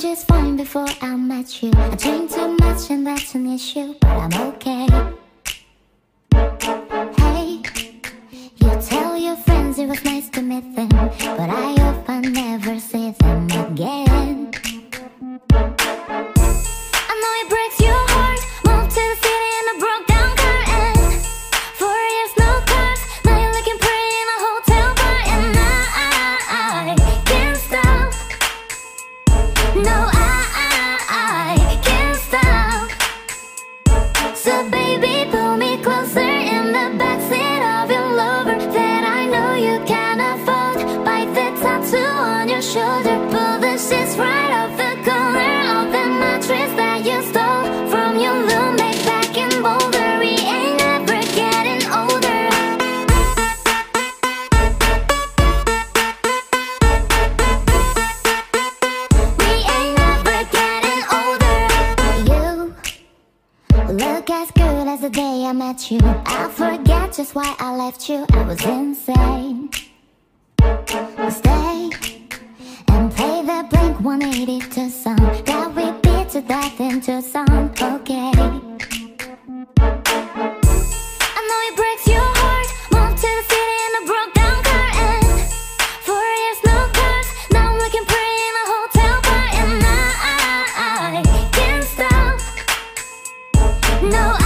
just fine before I met you. I drink too much and that's an issue, but I'm okay. Hey, you tell your friends it was nice to meet them, but I hope I never see them again. I know it breaks your heart. Moved to the city in a broke down car, and 4 years no cars. Now you're looking pretty in a hotel bar, and I can't stop. No, I can't stop. So baby, pull me closer in the backseat of your Lover that I know you can't afford. Bite the tattoo on your shoulder. Pull the sheets right off the color of the mattress that you stole from your roommate back in Boulder. We ain't never getting older. We ain't never getting older. You look as good as the day I met you. I forget just why I left you. I was insane. Stay and play the Blink-182 song that we beat to death into a song. Okay, I know it breaks your heart. Moved to the city in a broke down car, and 4 years no cars. Now I'm looking pretty in a hotel bar, and I can't stop. No,